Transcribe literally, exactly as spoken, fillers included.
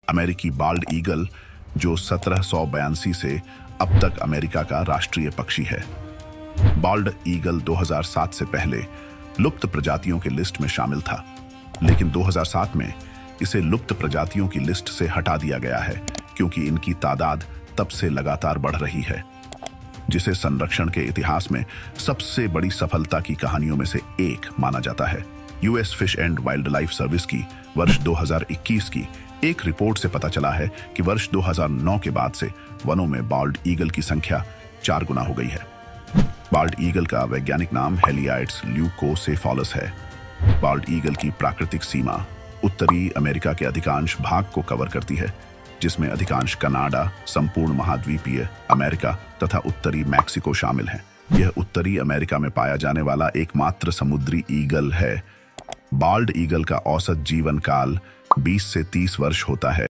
अमेरिकी bald eagle, जो सत्रह सौ बयासी से अब तक अमेरिका का राष्ट्रीय पक्षी है। बाल्ड ईगल दो हज़ार सात से पहले लुप्त प्रजातियों की लिस्ट में शामिल था, लेकिन दो हज़ार सात में इसे लुप्त प्रजातियों की लिस्ट से हटा दिया गया है क्योंकि इनकी तादाद तब से लगातार बढ़ रही है, जिसे संरक्षण के इतिहास में सबसे बड़ी सफलता की कहानियों में से एक माना जाता है। US fish and wildlife service की वर्ष दो हज़ार इक्कीस की एक रिपोर्ट से पता चला है कि वर्ष दो हज़ार नौ के बाद से वनों में बाल्ड ईगल की संख्या चार गुना हो गई है। बाल्ड ईगल का वैज्ञानिक नाम हेलियाइड्स ल्यूकोसेफालस है। बाल्ड ईगल की प्राकृतिक सीमा उत्तरी अमेरिका के अधिकांश भाग को कवर करती है, जिसमें अधिकांश कनाडा, संपूर्ण महाद्वीपीय अमेरिका तथा उत्तरी मैक्सिको शामिल हैं। यह उत्तरी अमेरिका में पाया जाने वाला एकमात्र समुद्री ईगल है। बाल्ड ईगल का औसत जीवन काल बीस से तीस वर्ष होता है।